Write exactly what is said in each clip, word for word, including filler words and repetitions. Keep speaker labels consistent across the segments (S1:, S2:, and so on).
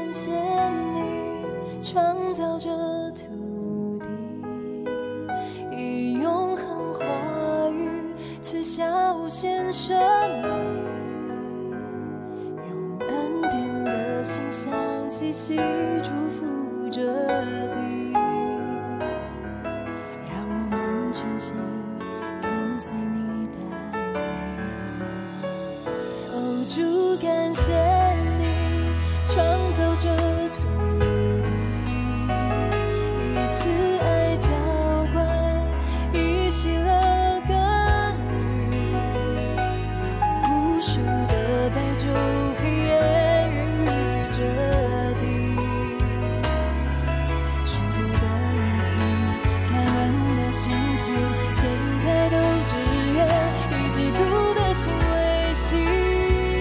S1: 感谢你创造这土地，以永恒话语赐下无限生命，用恩典的馨香气息祝福这地，让我们全心跟随你带领。哦，主感谢你创造这土地，以慈爱浇灌，以喜乐耕耘，无数的白昼黑夜孕育这地，许多的人情感恩的心情，现在都只愿以基督的心为心。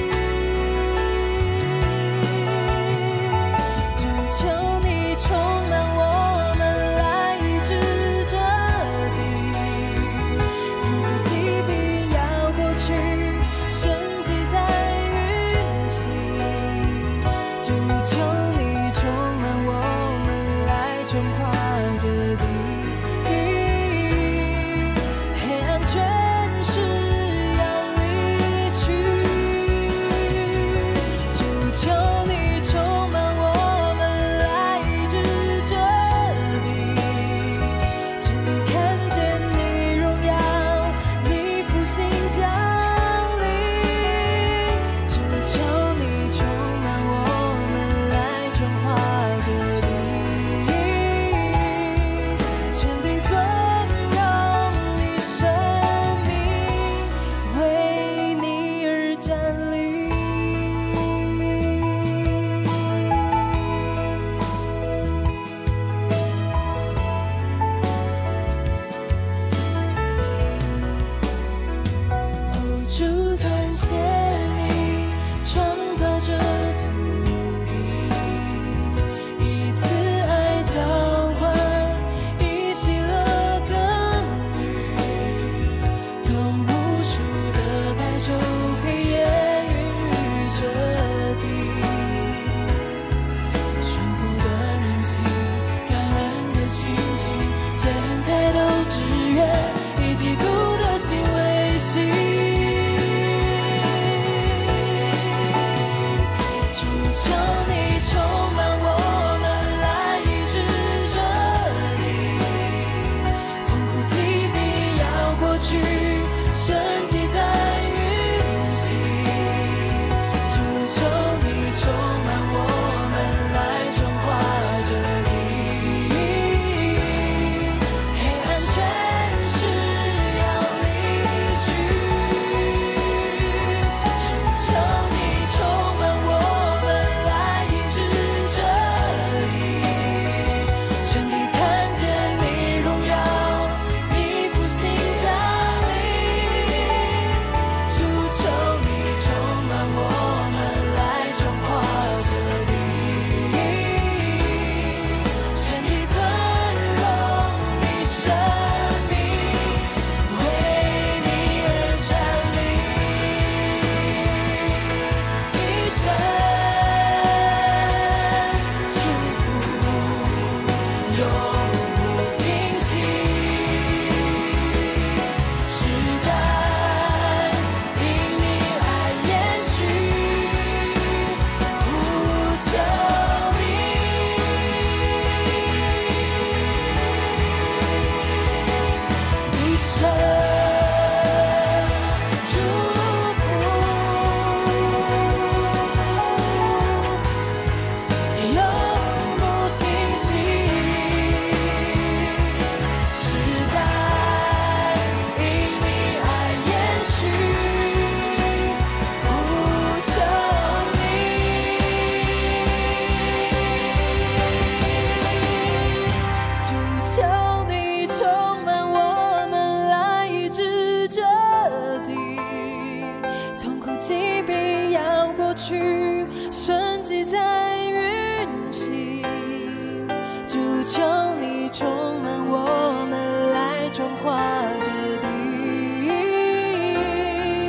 S1: 神迹在运行，主求你充满我们，来转化这地，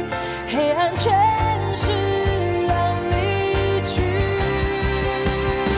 S1: 黑暗全是要离去，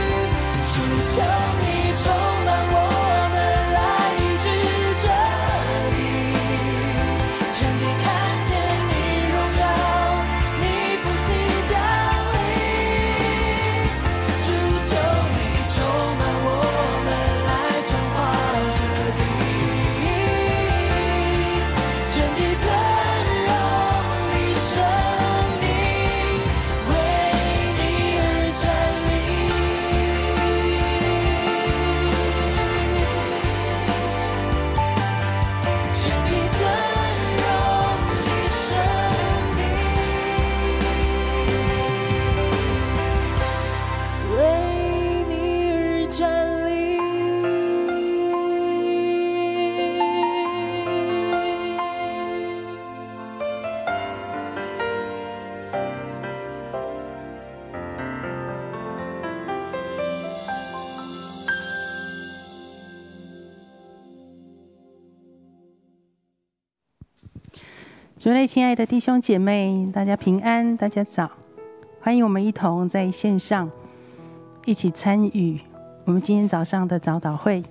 S2: 主内，亲爱的弟兄姐妹，大家平安，大家早！欢迎我们一同在线上一起参与我们今天早上的早祷会。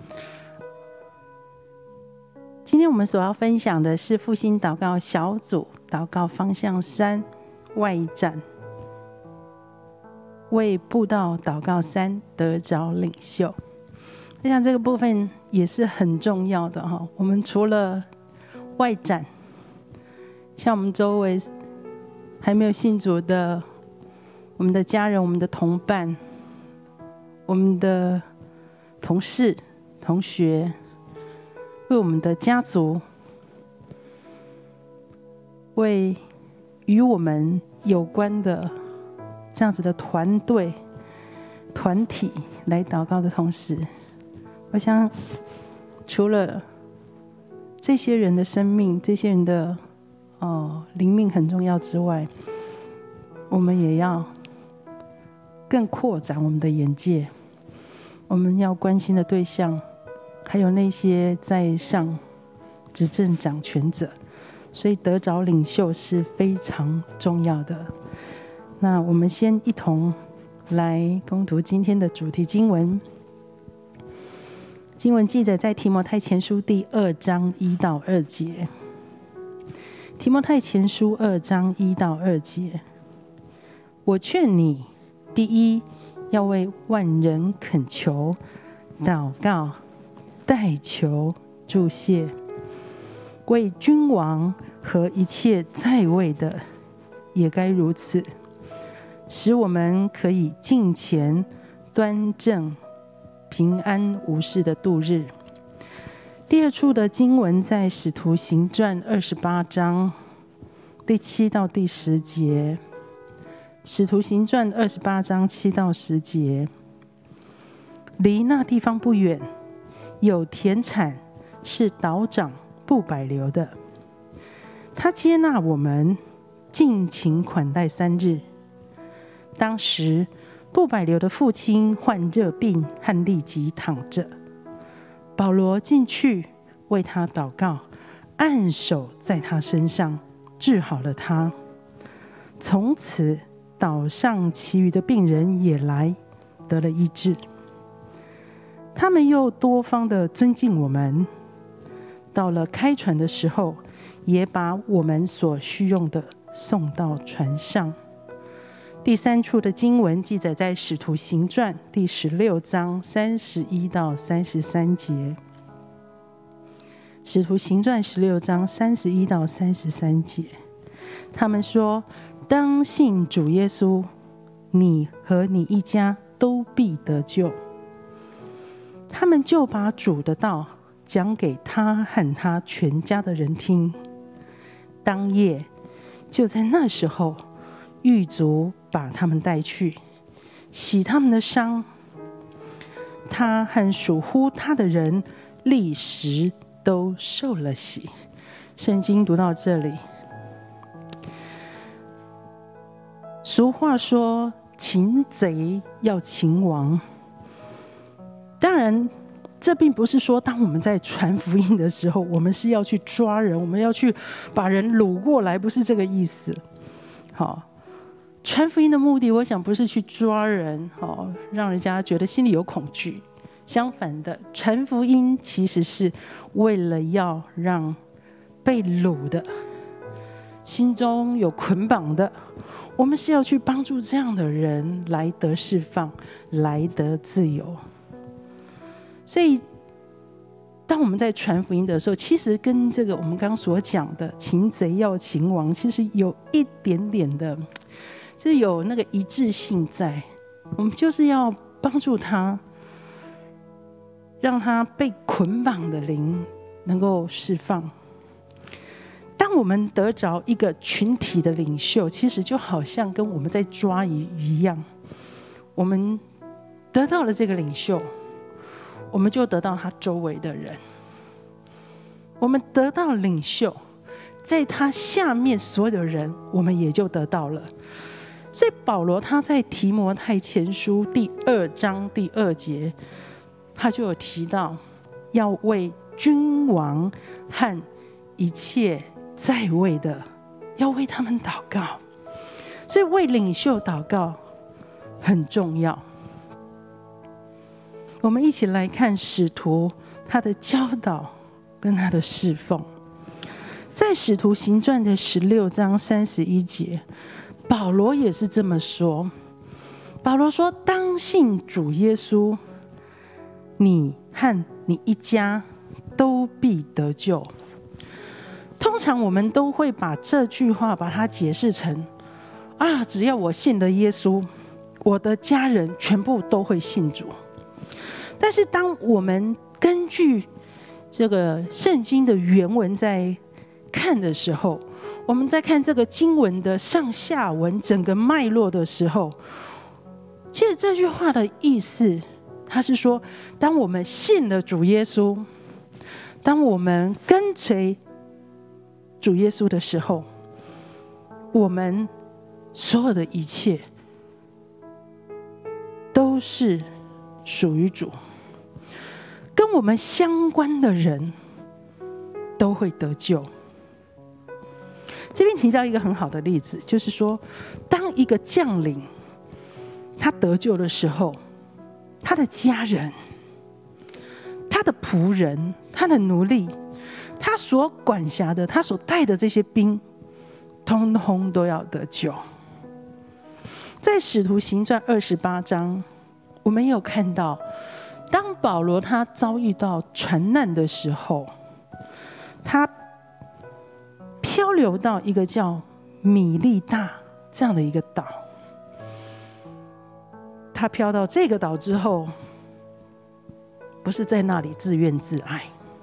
S2: 今天我们所要分享的是复兴祷告小组祷告方向三外展，为布道祷告三得着领袖。我想这个部分也是很重要的哈。我们除了外展，像我们周围还没有信主的我们的家人、我们的同伴、我们的同事、同学，为我们的家族，为与我们有关的这样子的团队、团体来祷告的同时，我想除了这些人的生命、这些人的哦，灵命很重要之外，我们也要更扩展我们的眼界。我们要关心的对象，还有那些在上执政掌权者，所以得着领袖是非常重要的。那我们先一同来攻读今天的主题经文。经文记载在提摩太前书第二章一到二节。提摩太前书二章一到二节，我劝你，第一，要为万人恳求、祷告、代求、祝谢，为君王和一切在位的，也该如此，使我们可以敬虔、端正、平安无事的度日。第二处的经文在使徒行传二十八章第七到第十节。使徒行传二十八章七到十节，离那地方不远，有田产是岛长布百流的，他接纳我们，尽情款待三日。当时布百流的父亲患热病和痢疾躺着，保罗进去为他祷告，按手在他身上，治好了他。从此岛上其余的病人也来，得了医治。他们又多方的尊敬我们，到了开船的时候，也把我们所需用的送到船上。第三处的经文记载在使徒行传第十六章三十一到三十三节。使徒行传十六章三十一到三十三节，他们说，当信主耶稣，你和你一家都必得救。他们就把主的道讲给他和他全家的人听。当夜，就在那时候，狱卒把他们带去，洗他们的伤。他和属乎他的人立时都受了洗。圣经读到这里，俗话说，擒贼要擒王。当然，这并不是说当我们在传福音的时候，我们是要去抓人，我们要去把人掳过来，不是这个意思。好，传福音的目的，我想不是去抓人，好，让人家觉得心里有恐惧。相反的，传福音其实是为了要让被掳的、心中有捆绑的，我们是要去帮助这样的人来得释放，来得自由。所以当我们在传福音的时候，其实跟这个我们刚刚所讲的擒贼要擒王，其实有一点点的，就是有那个一致性在。我们就是要帮助他，让他被捆绑的灵能够释放。当我们得着一个群体的领袖，其实就好像跟我们在抓鱼一样，我们得到了这个领袖，我们就得到他周围的人。我们得到领袖，在他下面所有的人，我们也就得到了。所以保罗他在提摩太前书第二章第二节，他就有提到要为君王和一切在位的要为他们祷告。所以为领袖祷告很重要。我们一起来看使徒他的教导跟他的侍奉。在使徒行传的十六章三十一节，保罗也是这么说。保罗说：当信主耶稣，你和你一家都必得救。通常我们都会把这句话把它解释成啊，只要我信了耶稣，我的家人全部都会信主。但是当我们根据这个圣经的原文在看的时候，我们在看这个经文的上下文整个脉络的时候，其实这句话的意思，它是说，当我们信了主耶稣，当我们跟随主耶稣的时候，我们所有的一切都是属于主，跟我们相关的人都会得救。这边提到一个很好的例子，就是说，当一个将领他得救的时候，他的家人、他的仆人、他的奴隶、他所管辖的、他所带的这些兵，通通都要得救。在使徒行传二十八章，我们也有看到，当保罗他遭遇到船难的时候，他漂流到一个叫米利大这样的一个岛。他飘到这个岛之后，不是在那里自怨自艾，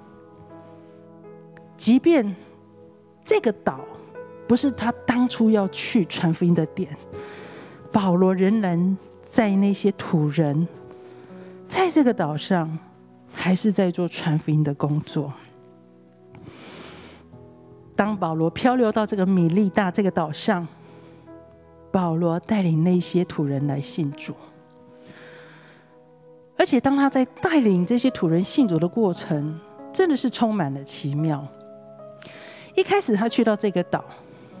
S2: 即便这个岛不是他当初要去传福音的点，保罗仍然在那些土人在这个岛上还是在做传福音的工作。当保罗漂流到这个米利大这个岛上，保罗带领那些土人来信主。而且当他在带领这些土人信主的过程，真的是充满了奇妙。一开始他去到这个岛，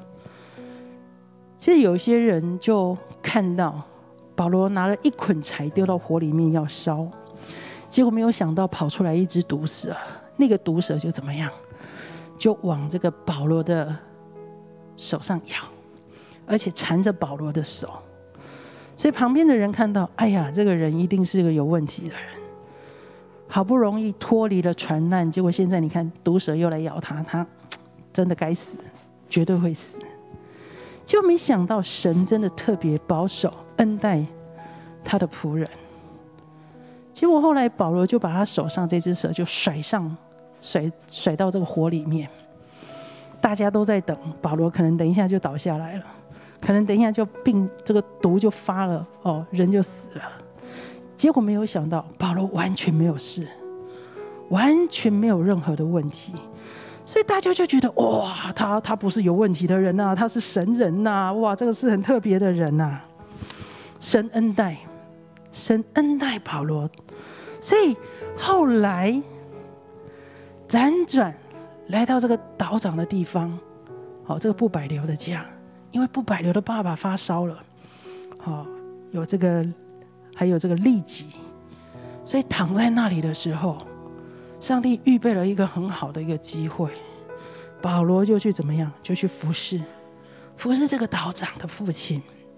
S2: 其实有些人就看到保罗拿了一捆柴丢到火里面要烧，结果没有想到跑出来一只毒蛇，那个毒蛇就怎么样，就往这个保罗的手上咬，而且缠着保罗的手。所以旁边的人看到，哎呀，这个人一定是个有问题的人，好不容易脱离了船难，结果现在你看毒蛇又来咬他，他真的该死，绝对会死。结果没想到神真的特别保守恩待他的仆人。结果后来保罗就把他手上这只蛇就甩上甩甩到这个火里面，大家都在等保罗，可能等一下就倒下来了，可能等一下就病，这个毒就发了，哦，人就死了。结果没有想到保罗完全没有事，完全没有任何的问题。所以大家就觉得，哇，他他不是有问题的人啊，他是神人啊，哇，这个是很特别的人啊。神恩待，神恩待保罗。所以后来辗转来到这个岛长的地方，好，这个不百流的家，因为不百流的爸爸发烧了，好，有这个还有这个痢疾，所以躺在那里的时候，上帝预备了一个很好的一个机会，保罗就去怎么样，就去服侍，服侍这个岛长的父亲。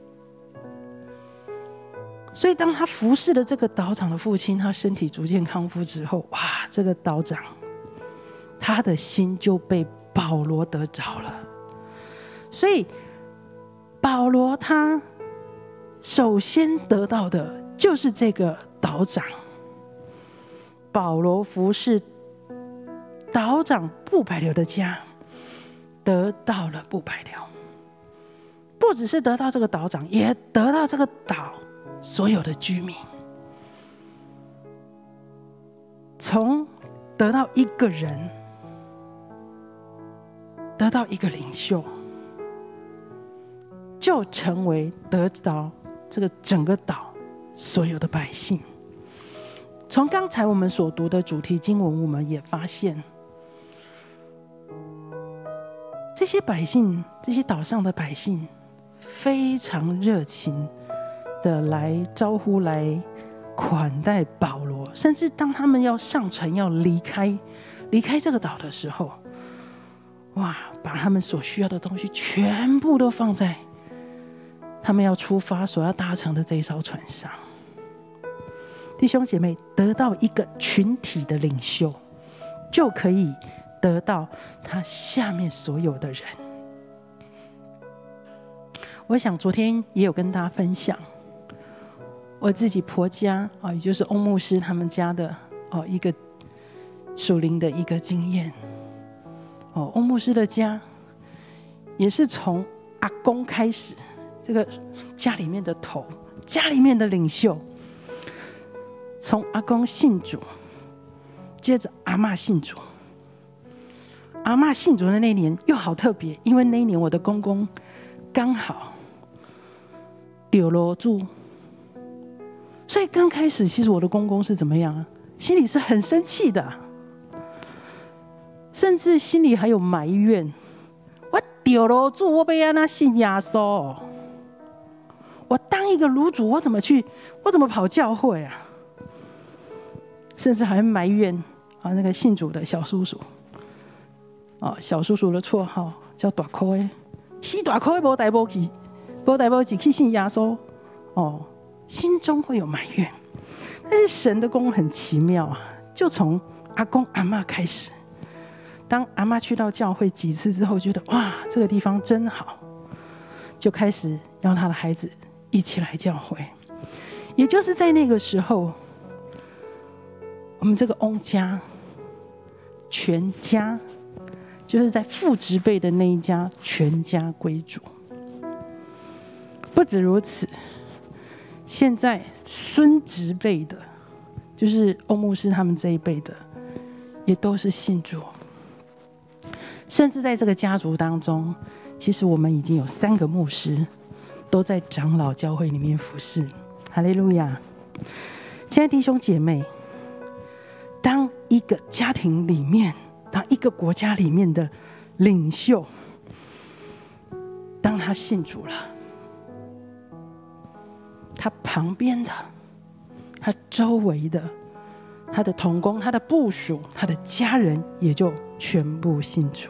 S2: 所以当他服侍了这个岛长的父亲，他身体逐渐康复之后，哇，这个岛长他的心就被保罗得着了。所以保罗他首先得到的就是这个岛长。保罗服侍岛长不百流的家，得到了不百流，不只是得到这个岛长，也得到这个岛所有的居民。从得到一个人，得到一个领袖，就成为得到这个整个岛所有的百姓。从刚才我们所读的主题经文，我们也发现， 这些百姓，这些岛上的百姓，非常热情的来招呼、来款待保罗。甚至当他们要上船、要离开、离开这个岛的时候，哇，把他们所需要的东西全部都放在他们要出发所要搭乘的这一艘船上。弟兄姐妹，得到一个群体的领袖，就可以得到他下面所有的人。我想昨天也有跟大家分享我自己婆家啊，也就是翁牧师他们家的哦一个属灵的一个经验。哦，翁牧师的家也是从阿公开始，这个家里面的头，家里面的领袖。从阿公信主，接着阿嬷信主。阿嬷信主的那年又好特别，因为那一年我的公公刚好丢了住，所以刚开始其实我的公公是怎么样啊？心里是很生气的，甚至心里还有埋怨：我丢了住，我被安那信耶稣，我当一个卤主，我怎么去？我怎么跑教会啊？甚至还埋怨啊，那个信主的小叔叔，哦，小叔叔的绰号叫大块的，死大块无代无去，无代无志去信耶稣，哦，心中会有埋怨。但是神的工很奇妙啊，就从阿公阿嬷开始，当阿嬷去到教会几次之后，觉得哇，这个地方真好，就开始要他的孩子一起来教会。也就是在那个时候，我们这个翁家全家，就是在父执辈的那一家全家归主。不止如此，现在孙执辈的，就是翁牧师他们这一辈的，也都是信主。甚至在这个家族当中，其实我们已经有三个牧师都在长老教会里面服侍。哈利路亚！亲爱的弟兄姐妹，当一个家庭里面，当一个国家里面的领袖，当他信主了，他旁边的、他周围的、他的同工、他的部属、他的家人，也就全部信主。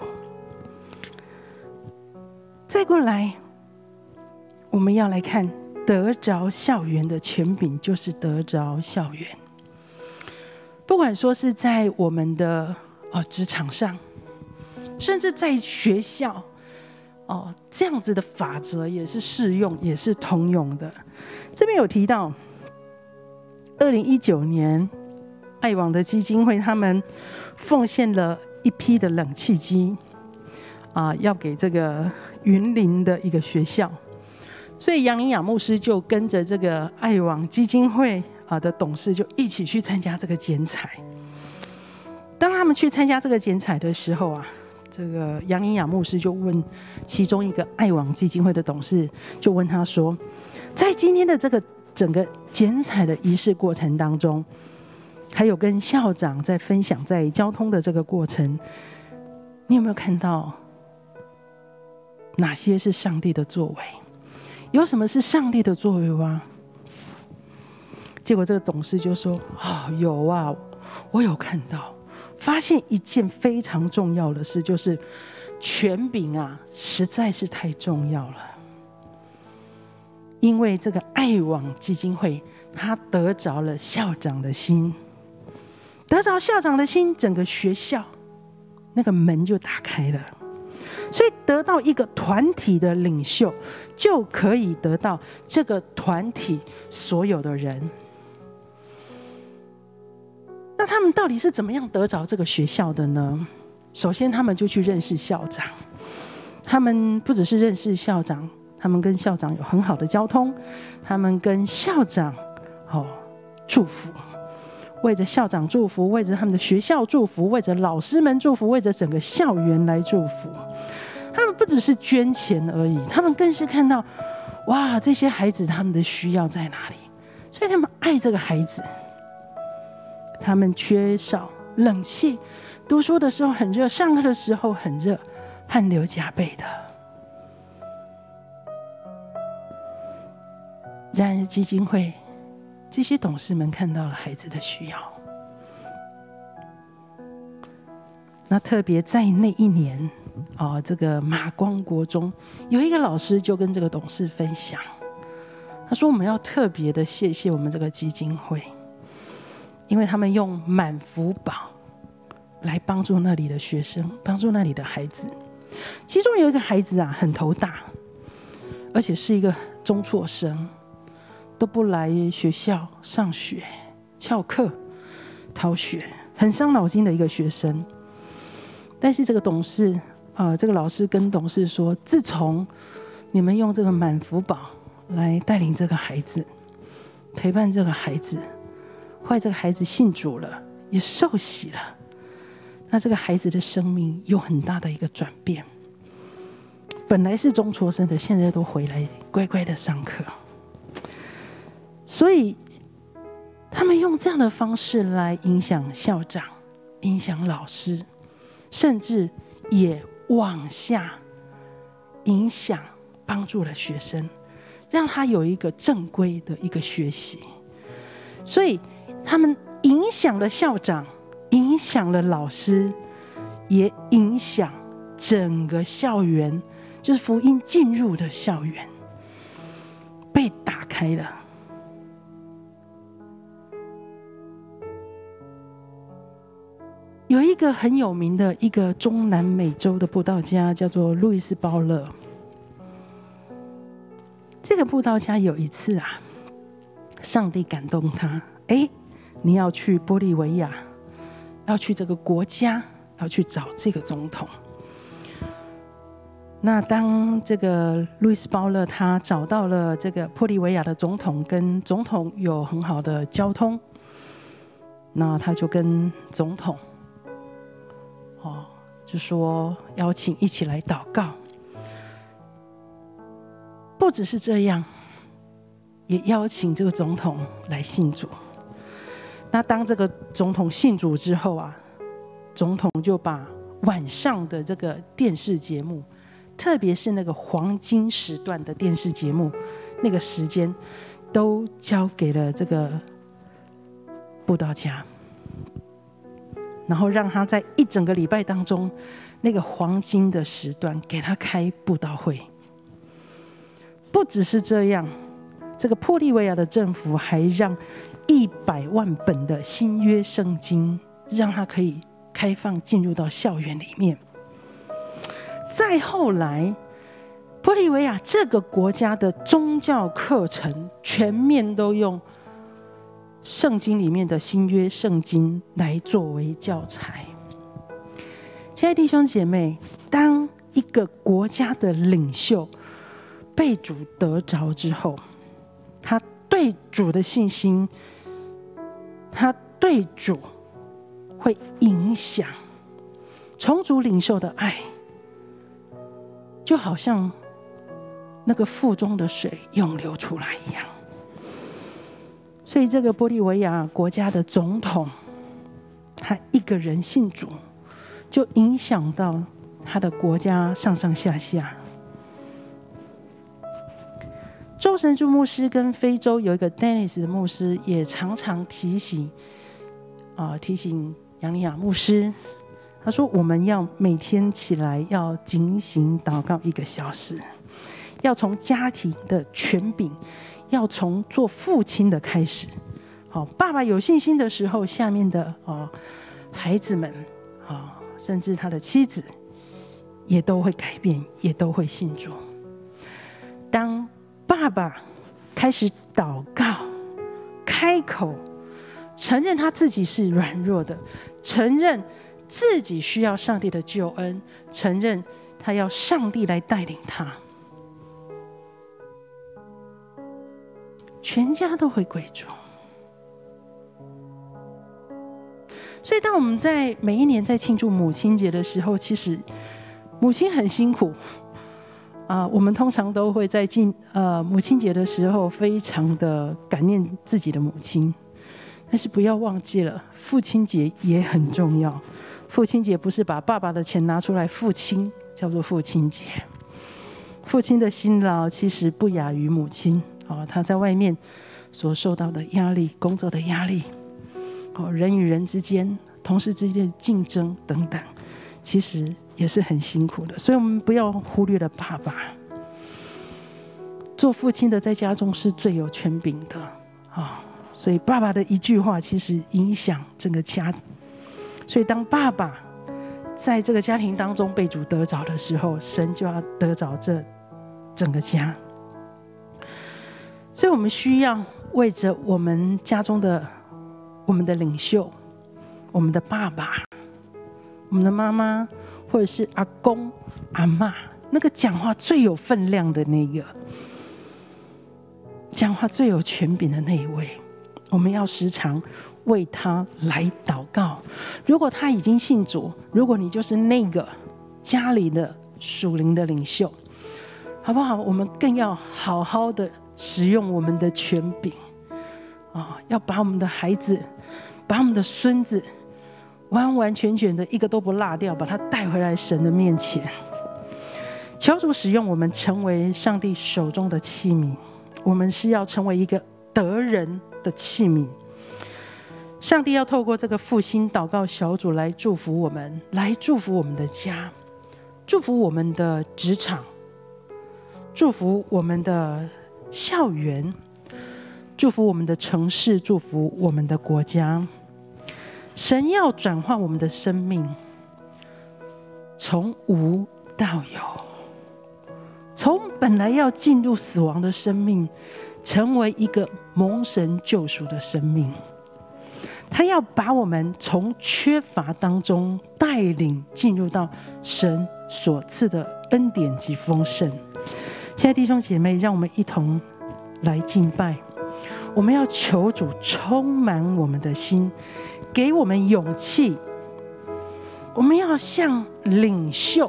S2: 再过来，我们要来看得着校园的权柄，就是得着校园。不管说是在我们的哦职场上，甚至在学校，哦这样子的法则也是适用，也是通用的。这边有提到，二零一九年，爱网的基金会他们奉献了一批的冷气机，啊、呃，要给这个云林的一个学校。所以杨林雅牧师就跟着这个爱网基金会啊的董事就一起去参加这个剪彩。当他们去参加这个剪彩的时候啊，这个杨林雅牧师就问其中一个爱网基金会的董事，就问他说，在今天的这个整个剪彩的仪式过程当中，还有跟校长在分享在交通的这个过程，你有没有看到哪些是上帝的作为？有什么是上帝的作为吗？结果这个董事就说：“哦，有啊，我有看到，发现一件非常重要的事，就是权柄啊，实在是太重要了。因为这个爱网基金会，他得着了校长的心，得着校长的心，整个学校那个门就打开了。”所以得到一个团体的领袖，就可以得到这个团体所有的人。那他们到底是怎么样得着这个学校的呢？首先，他们就去认识校长。他们不只是认识校长，他们跟校长有很好的交通，他们跟校长哦祝福。为着校长祝福，为着他们的学校祝福，为着老师们祝福，为着整个校园来祝福。他们不只是捐钱而已，他们更是看到，哇，这些孩子他们的需要在哪里，所以他们爱这个孩子。他们缺少冷气，读书的时候很热，上课的时候很热， 汗流浃背的。然而基金会这些董事们看到了孩子的需要，那特别在那一年，哦，这个马光国中有一个老师就跟这个董事分享，他说我们要特别的谢谢我们这个基金会，因为他们用满福宝来帮助那里的学生，帮助那里的孩子。其中有一个孩子啊，很头大，而且是一个中辍生，都不来学校上学，翘课、逃学，很伤脑筋的一个学生。但是这个董事，呃，这个老师跟董事说，自从你们用这个满福宝来带领这个孩子，陪伴这个孩子，后来这个孩子信主了，也受洗了，那这个孩子的生命有很大的一个转变。本来是中辍生的，现在都回来乖乖的上课。所以他们用这样的方式来影响校长、影响老师，甚至也往下影响帮助了学生，让他有一个正规的一个学习。所以他们影响了校长，影响了老师，也影响整个校园，就是福音进入的校园被打开了。有一个很有名的一个中南美洲的布道家，叫做路易斯·鲍勒。这个布道家有一次啊，上帝感动他，哎，你要去玻利维亚，要去这个国家，要去找这个总统。那当这个路易斯·鲍勒他找到了这个玻利维亚的总统，跟总统有很好的交通，那他就跟总统哦，就说邀请一起来祷告。不只是这样，也邀请这个总统来信主。那当这个总统信主之后啊，总统就把晚上的这个电视节目，特别是那个黄金时段的电视节目，那个时间都交给了这个布道家。然后让他在一整个礼拜当中，那个黄金的时段给他开布道会。不只是这样，这个玻利维亚的政府还让一百万本的新约圣经，让他可以开放进入到校园里面。再后来，玻利维亚这个国家的宗教课程全面都用圣经里面的新约圣经来作为教材。亲爱的弟兄姐妹，当一个国家的领袖被主得着之后，他对主的信心，他对主会影响从主领受的爱，就好像那个腹中的水涌流出来一样。所以这个玻利维亚国家的总统，他一个人信主，就影响到他的国家上上下下。周神柱牧师跟非洲有一个 Dennis 的牧师，也常常提醒，啊、呃，提醒杨丽雅牧师，他说我们要每天起来要警醒祷告一个小时，要从家庭的权柄。要从做父亲的开始，好，爸爸有信心的时候，下面的哦孩子们啊，甚至他的妻子，也都会改变，也都会信主。当爸爸开始祷告，开口承认他自己是软弱的，承认自己需要上帝的救恩，承认他要上帝来带领他。全家都会归主。所以当我们在每一年在庆祝母亲节的时候，其实母亲很辛苦啊、呃。我们通常都会在敬呃母亲节的时候非常的感念自己的母亲，但是不要忘记了，父亲节也很重要。父亲节不是把爸爸的钱拿出来父亲叫做父亲节。父亲的辛劳其实不亚于母亲，哦，他在外面所受到的压力、工作的压力，哦，人与人之间、同事之间的竞争等等，其实也是很辛苦的。所以我们不要忽略了爸爸。做父亲的在家中是最有权柄的啊、哦，所以爸爸的一句话其实影响整个家。所以当爸爸在这个家庭当中被主得着的时候，神就要得着这整个家。所以我们需要为着我们家中的我们的领袖，我们的爸爸，我们的妈妈，或者是阿公阿嬷，那个讲话最有分量的那个，讲话最有权柄的那一位，我们要时常为他来祷告。如果他已经信主，如果你就是那个家里的属灵的领袖，好不好？我们更要好好的使用我们的权柄啊，要把我们的孩子，把我们的孙子，完完全全的一个都不落掉，把他带回来神的面前。求主使用我们，成为上帝手中的器皿。我们是要成为一个得人的器皿。上帝要透过这个复兴祷告小组来祝福我们，来祝福我们的家，祝福我们的职场，祝福我们的校园，祝福我们的城市，祝福我们的国家。神要转化我们的生命，从无到有，从本来要进入死亡的生命，成为一个蒙神救赎的生命。他要把我们从缺乏当中带领进入到神所赐的恩典及丰盛。亲爱的弟兄姐妹，让我们一同来敬拜。我们要求主充满我们的心，给我们勇气。我们要像领袖，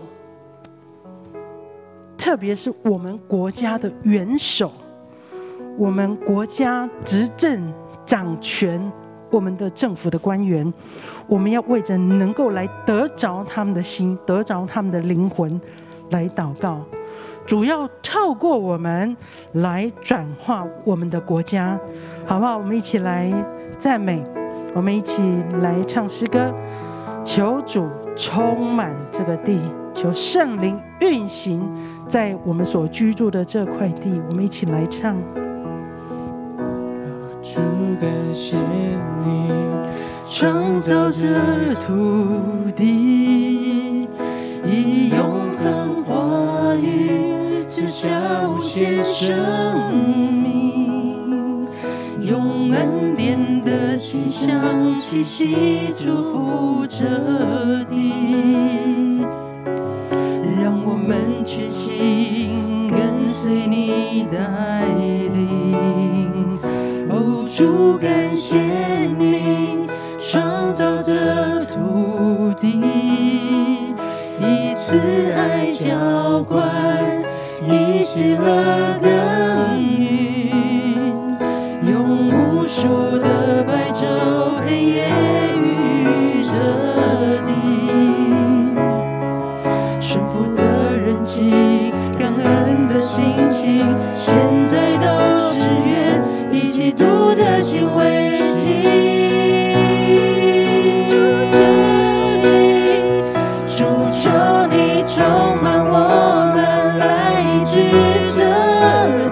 S2: 特别是我们国家的元首，我们国家执政掌权，我们的政府的官员，我们要为着能够来得着他们的心，得着他们的灵魂来祷告。主要透过我们来转化我们的国家，好不好？我们一起来赞美，我们一起来唱诗歌，求主充满这个地，求圣灵运行在我们所居住的这块地。我们一起来唱。
S1: 主感谢你创造这土地，以永恒话语赐下无限生命，用恩典的馨香气息祝福这地，让我们全心跟随你带领。哦，主感谢你创造这土地，以慈爱浇灌，以喜乐耕耘，用无数的白昼黑夜与这地，顺服的人情，感恩的心情，现在都是愿以基督的心为心。主求你，主求你充满我们来至这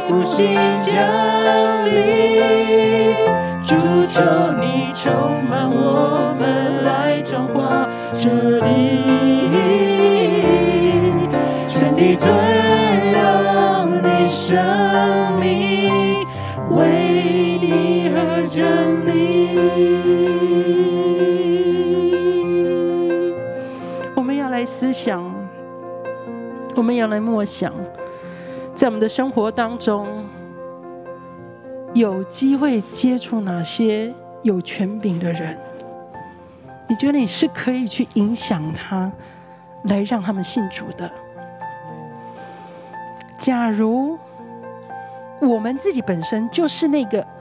S1: 复兴降临，主求你充满我们，来转化这里，全地尊荣你生命，为你而站立。
S2: 我们要来思想，我们要来默想，在我们的生活当中，有机会接触哪些有权柄的人？你觉得你是可以去影响他，来让他们信主的？假如我们自己本身就是那个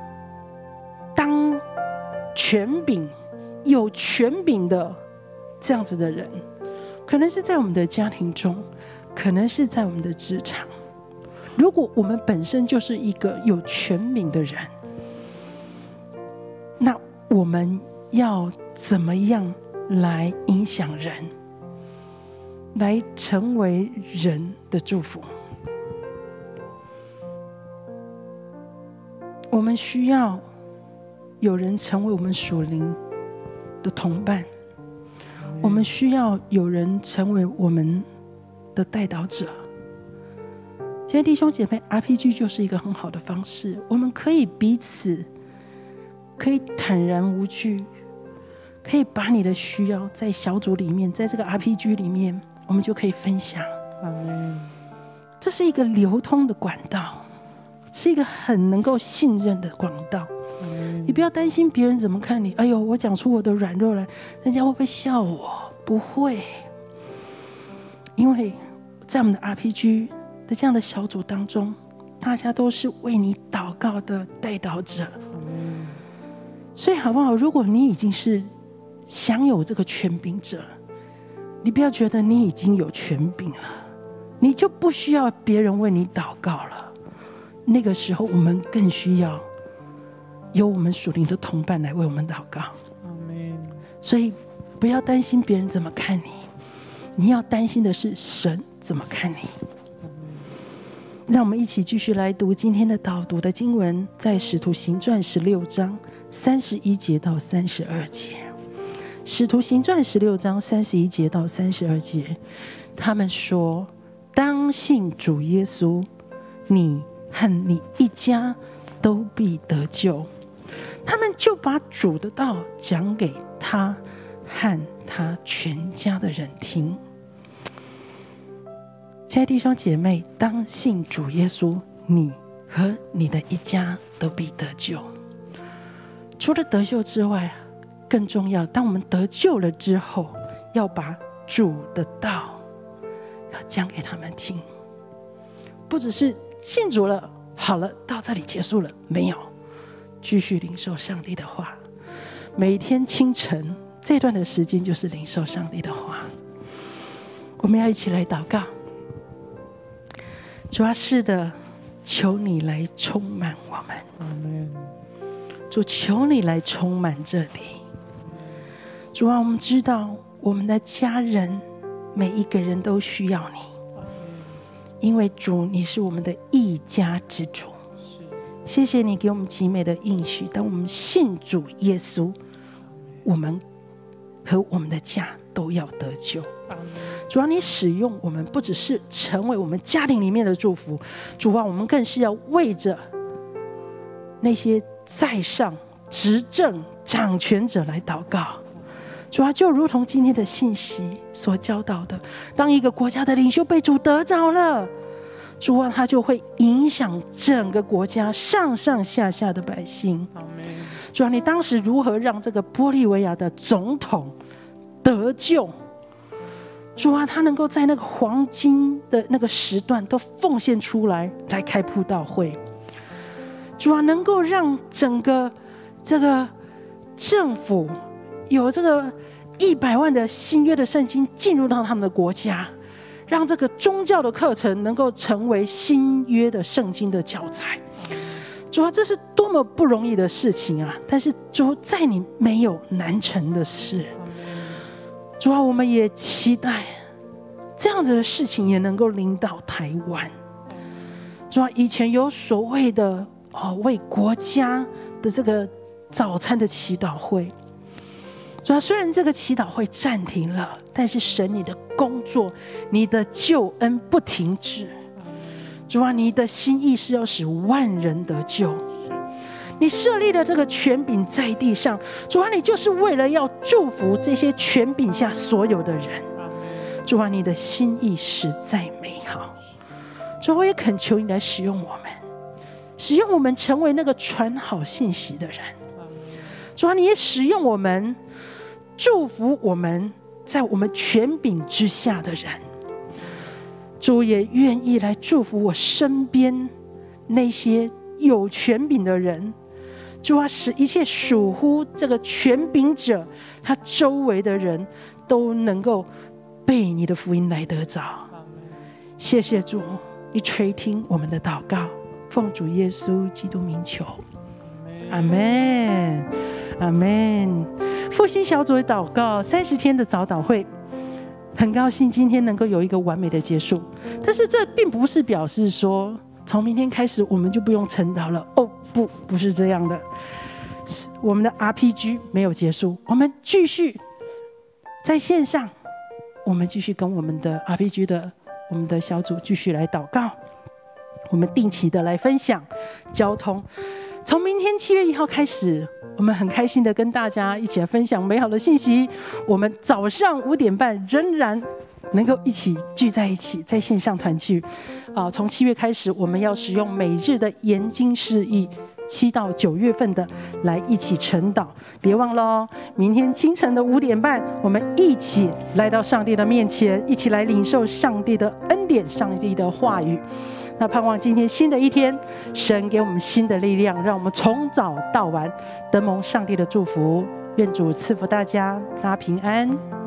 S2: 当权柄、有权柄的这样子的人，可能是在我们的家庭中，可能是在我们的职场。如果我们本身就是一个有权柄的人，那我们要怎么样来影响人，来成为人的祝福？我们需要有人成为我们属灵的同伴，我们需要有人成为我们的带导者。现在弟兄姐妹 ，R P G 就是一个很好的方式，我们可以彼此可以坦然无惧，可以把你的需要在小组里面，在这个 R P G 里面，我们就可以分享。这是一个流通的管道，是一个很能够信任的管道。你不要担心别人怎么看你，哎呦，我讲出我的软弱来，人家会不会笑我？不会，因为在我们的 R P G 的这样的小组当中，大家都是为你祷告的代祷者。所以好不好？如果你已经是享有这个权柄者，你不要觉得你已经有权柄了，你就不需要别人为你祷告了。那个时候，我们更需要有我们属灵的同伴来为我们祷告。所以不要担心别人怎么看你，你要担心的是神怎么看你。让我们一起继续来读今天的导读的经文，在使徒行传十六章三十一节到三十二节。使徒行传十六章三十一节到三十二节，他们说：当信主耶稣，你和你一家都必得救。他们就把主的道讲给他和他全家的人听。亲爱的弟兄姐妹，当信主耶稣，你和你的一家都必得救。除了得救之外，更重要，当我们得救了之后，要把主的道要讲给他们听。不只是信主了，好了，到这里结束了，没有，继续领受上帝的话。每天清晨这段的时间就是领受上帝的话。我们要一起来祷告。主啊，是的，求你来充满我们。主，求你来充满这里。主啊，我们知道我们的家人每一个人都需要你，因为主，你是我们的一家之主。谢谢你给我们极美的应许，当我们信主耶稣，我们和我们的家都要得救。主啊，你使用我们不只是成为我们家庭里面的祝福，主啊，我们更是要为着那些在上执政掌权者来祷告。主啊，就如同今天的信息所教导的，当一个国家的领袖被主得着了，主啊，他就会影响整个国家上上下下的百姓。主啊，你当时如何让这个玻利维亚的总统得救？主啊，他能够在那个黄金的那个时段都奉献出来，来开布道会。主啊，能够让整个这个政府有这个一百万的新约的圣经进入到他们的国家，让这个宗教的课程能够成为新约的圣经的教材。主啊，这是多么不容易的事情啊！但是主，在你没有难成的事。主啊，我们也期待这样子的事情也能够临到台湾。 主啊，以前有所谓的哦为国家的这个早餐的祈祷会，主啊，虽然这个祈祷会暂停了，但是神你的工作，你的救恩不停止。主啊，你的心意是要使万人得救。你设立了这个权柄在地上，主啊，你就是为了要祝福这些权柄下所有的人。主啊，你的心意实在美好。主啊，我也恳求你来使用我们，使用我们成为那个传好信息的人。主啊，你也使用我们，祝福我们在我们权柄之下的人。主也愿意来祝福我身边那些有权柄的人。主啊，使一切属乎这个权柄者，他周围的人都能够被你的福音来得着。谢谢主，你垂听我们的祷告，奉主耶稣基督名求，阿们，阿们。复兴小组的祷告，三十天的早祷会，很高兴今天能够有一个完美的结束。但是这并不是表示说从明天开始我们就不用晨祷了。哦，不，不是这样的。我们的 R P G 没有结束，我们继续在线上，我们继续跟我们的 R P G 的我们的小组继续来祷告，我们定期的来分享交通。从明天七月一号开始，我们很开心的跟大家一起来分享美好的信息。我们早上五点半仍然能够一起聚在一起，在线上团聚。啊，从七月开始，我们要使用每日的研经释义，七到九月份的来一起晨祷。别忘了哦，明天清晨的五点半，我们一起来到上帝的面前，一起来领受上帝的恩典、上帝的话语。那盼望今天新的一天，神给我们新的力量，让我们从早到晚得蒙上帝的祝福。愿主赐福大家，大家平安。